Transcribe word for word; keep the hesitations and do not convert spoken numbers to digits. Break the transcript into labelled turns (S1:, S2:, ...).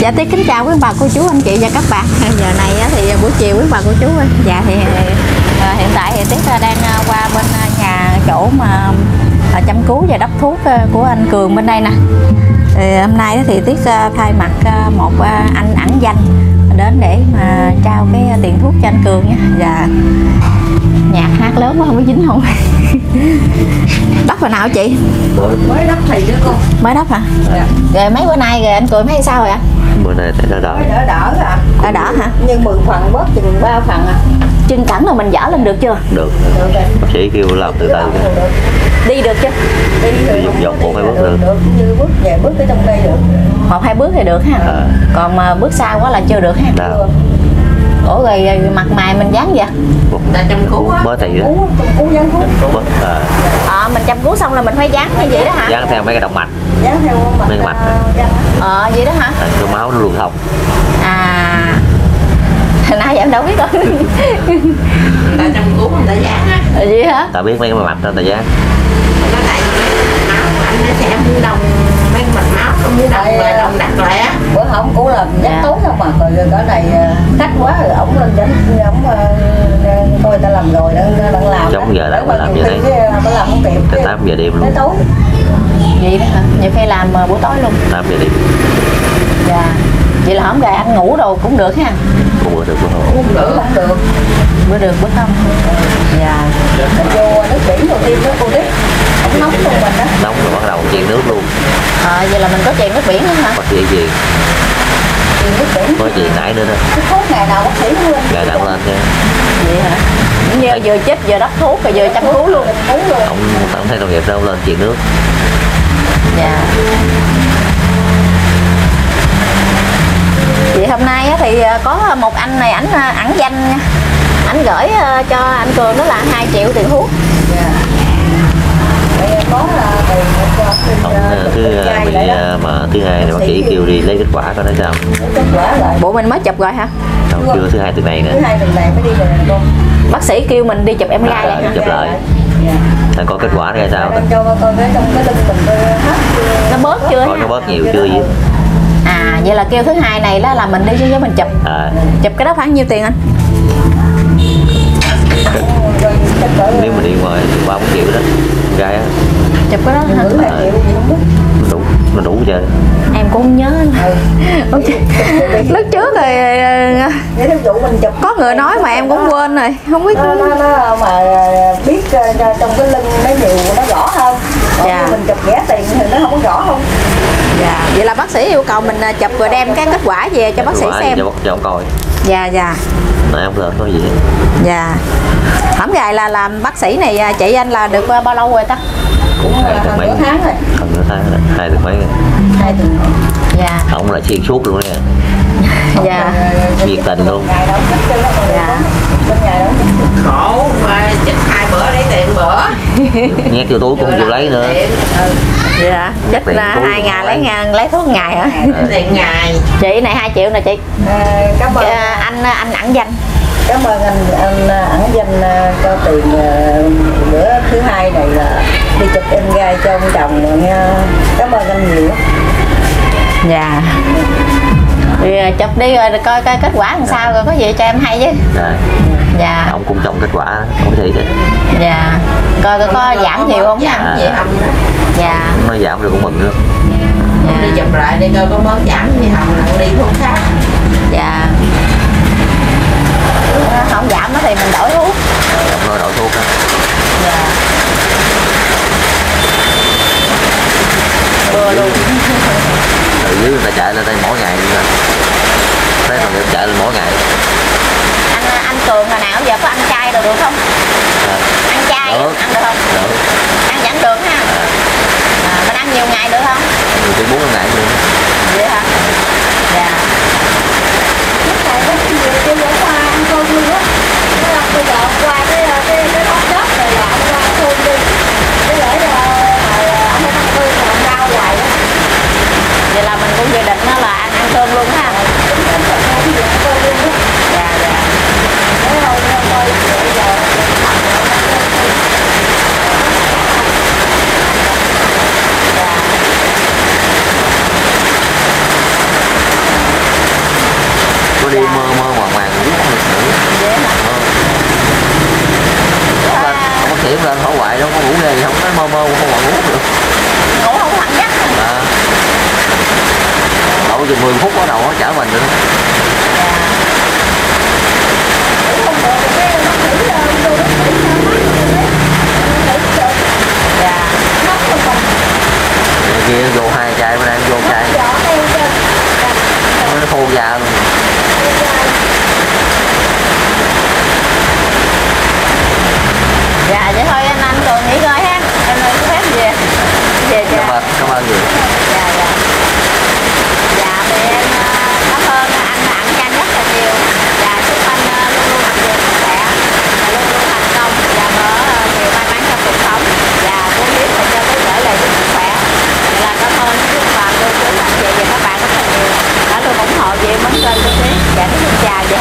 S1: Dạ Tuyết kính chào quý bà cô chú anh chị và các bạn. Giờ này thì buổi chiều quý bà cô chú ơi. Dạ thì hiện tại thì Tuyết đang qua bên nhà chỗ mà chăm cứu và đắp thuốc của anh Cường bên đây nè. Thì hôm nay thì Tuyết thay mặt một anh ẩn danh đến để mà trao cái tiền thuốc cho anh Cường nha. Và nhạc hát lớn quá không có dính không. Đắp hồi nào chị?
S2: Mới đắp thì nữa con.
S1: Mới đắp hả? Dạ. Rồi mấy bữa nay rồi anh Cường thấy sao rồi ạ?
S3: Bữa nay thấy đỡ đỡ.
S2: Đỡ đỡ à?
S1: Đỡ đỡ hả?
S2: Nhưng mười phần bớt chừng ba phần à.
S1: Chân cẳng là mình dở lên được chưa?
S3: Được.
S2: Được rồi.
S3: Bác sĩ kêu làm từ từ.
S1: Đi được chưa?
S2: Đi
S3: Đi vòng vòng một hai bước được.
S2: Được, như bước về bước tới trong đây được.
S1: Một hai bước thì được ha.
S3: À.
S1: Còn mà bước xa quá là chưa được ha.
S3: Nào.
S1: Ủa rồi, rồi mặt mày mình dán vậy?
S2: Là chăm cứu á.
S3: Mới thì đó.
S2: Chăm cứu dán thuốc.
S3: Bớt à.
S1: Ờ mình chăm cứu xong là mình phải dán như vậy đó hả?
S3: Dán theo mấy cái động mạch.
S2: Dán theo mặt.
S3: Mấy cái mạch.
S1: Ờ vậy đó hả?
S3: À, cái máu nó lưu thông.
S1: À. Hồi nãy giờ em đâu biết đâu.
S2: Ta chăm cứu người ta dán á.
S1: Ờ vậy hả?
S3: Ta biết mấy cái mạch đó ta dán.
S2: Nó lại máu anh nó sẽ mua đồng mấy mạch máu nó mua đồng rồi đồng đặt lại á. Bữa hôm cũng là dán tối không mà rồi cái này khách quá rồi ổng lên đến ổng tôi ta làm rồi đang đang làm.
S3: Trong giờ đâu mà làm vậy đấy.
S2: Phải làm không kịp.
S3: Tới tám giờ đêm luôn.
S2: Tới tối.
S1: Vậy đó hả? Nhiều khi làm buổi tối luôn.
S3: tám giờ đêm.
S1: Dạ. Vậy là hổng gài anh ngủ đồ cũng được ha.
S3: Cũng bữa được bữa không.
S2: Không được, không được.
S1: Bữa được bữa không. Dạ.
S2: Vô nước biển đầu tiên đó cô biết. Không nóng luôn mình đó.
S3: Nóng rồi bắt đầu chèn nước luôn.
S1: Ờ vậy là mình có chèn nước biển nữa hả?
S3: Bác sĩ chèn.
S2: Nước biển.
S3: Có chèn nãy nữa đó.
S2: Cái thuốc ngày nào bác sĩ cũng lên.
S3: Ngày nào lên chứ.
S1: Vậy hả? Như vừa chết vừa đắp thuốc rồi vừa chăm cứu luôn.
S2: Cứu luôn.
S3: Ông tao thấy đồng nghiệp đâu lên chèn nước.
S1: Dạ. Vậy hôm nay thì có một anh này ảnh ẩn danh nha. Ảnh gửi cho anh Cường đó là hai triệu tiền thuốc.
S2: Dạ. Có là
S3: Ông thứ bị mà thứ hai này bác sĩ kêu đi lấy kết quả coi nói sao.
S2: Kết quả lại.
S1: Bộ mình mới chụp rồi hả?
S3: Không, chưa thứ hai tuần này nữa.
S2: Thứ hai tuần này mới đi rồi con.
S1: Bác sĩ kêu mình đi chụp em gai lại hả?
S3: Chụp lại. Thằng có kết quả ra sao?
S2: Cho coi cái trong cái lưng mình hết.
S1: Nó bớt chưa?
S3: Coi nó bớt nhiều chưa gì?
S1: À vậy là kêu thứ hai này đó là mình đi với mình chụp.
S3: À.
S1: Chụp cái đó khoảng nhiêu tiền anh?
S3: Nếu mà đi ngoài thì ba bốn triệu đó. Gai á.
S1: Chụp cái đó hả?
S3: À, nó đủ, nó đủ chưa?
S1: Em cũng không nhớ. Ừ. Lúc trước rồi có người nói mà em cũng quên rồi, không biết.
S2: Nó, nó, nó mà biết trong cái lưng nó nhiều nó rõ hơn. Còn dạ. Mình chụp rẻ tiền thì nó không có rõ không.
S1: Dạ. Vậy là bác sĩ yêu cầu mình chụp rồi đem cái kết quả về cho bác sĩ xem.
S3: Cho, cho ông coi.
S1: Dạ dạ.
S3: Nãy ông lên nói gì?
S1: Dạ. Hổng gài là làm bác sĩ này chị anh là được bao lâu rồi ta?
S2: Cũng hơn nửa tháng rồi.
S3: Hơn nửa tháng rồi, hai tuần mấy rồi.
S2: Hai tuần.
S1: Dạ.
S3: Ông là xuyên suốt luôn nha.
S1: Dạ.
S3: Nhiệt tình luôn.
S1: Dạ.
S2: Khổ mà chích hai bữa lấy tiền bữa.
S3: Nhét vô túi cũng không chịu lấy nữa.
S1: Dạ. Chích là hai ngày lấy ngàn lấy thuốc ngày hả?
S2: Tiền ngày.
S1: Chị này hai triệu nè chị.
S2: À, cảm ơn.
S1: À, anh anh ẩn danh.
S2: Cảm ơn anh anh ẩn danh cho tiền bữa thứ hai này là đi chụp em gai cho ông chồng nha. Cảm ơn anh nhiều.
S1: Dạ. Thì chụp đi rồi coi coi kết quả làm sao rồi có gì cho em hay chứ.
S3: Dạ.
S1: Dạ.
S3: Ông cũng trong kết quả không thấy được.
S1: Dạ. Coi coi có giảm nhiều không nha.
S2: Giảm gì không?
S1: Dạ.
S3: Nó giảm được cũng mừng nữa.
S2: Dạ. Đi chụp lại đi coi có bớt giảm gì không là đi thuốc khác.
S1: Dạ. Không giảm thì mình đổi thuốc.
S3: Ông nói đổi thuốc á.
S1: Dạ. Bừa luôn.
S3: Từ dưới người ta chạy lên đây mỗi ngày luôn. Thấy thằng em chạy lên mỗi ngày.
S1: Anh anh Cường hồi nào giờ có ăn chay được được không?
S3: À.
S1: Ăn chay
S3: Được.
S1: ăn được không?
S3: Được.
S1: Ăn vẫn được ha. À, mình ăn nhiều ngày được không?
S3: Nhiều từ bốn ngày luôn.
S1: Vậy hả? Dạ.
S2: Lúc này có cái gì tôi vẫn qua ăn cơm luôn á. Thế là bây giờ qua cái cái cái hot dog này là ông qua ăn cơm đi. Cái lễ là ông hay ăn cơm mà rau hoài á.
S1: Vậy là mình cũng dự định đó là ăn ăn cơm luôn ha.
S2: Đúng rồi, ăn cơm luôn á.
S1: Dạ dạ.
S2: Thế thôi, thôi, bây giờ
S3: chừng mười phút bắt đầu nó chở mình rồi đó.
S1: Dạ.
S3: Người kia vô hai chai, bên đây vô chai nó khô da luôn.
S1: Dạ vậy thôi anh anh còn nghỉ ngơi ha, em ơi phép về về chưa?
S3: Cảm ơn, cảm ơn nhiều.
S1: Dạ dạ. Dạ thì em ờ, cảm ơn anh Đặng Trang rất là nhiều. Dạ chúc anh ờ, luôn luôn mạnh khỏe sức khỏe và luôn luôn thành công và mở ờ, nhiều may mắn trong cuộc sống. Dạ cố gắng để cho tôi trở lại với sức khỏe. Vậy là cảm ơn các bạn cô chú anh chị và các bạn rất là nhiều đã luôn ủng hộ chị Mến kênh của Thúy. Dạ xin chào.